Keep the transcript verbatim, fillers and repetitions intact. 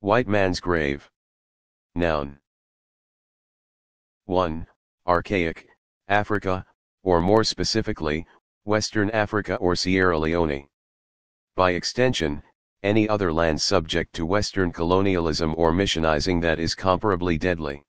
White man's grave. Noun. one. Archaic, Africa, or more specifically, Western Africa or Sierra Leone. By extension, any other land subject to Western colonialism or missionizing that is comparably deadly.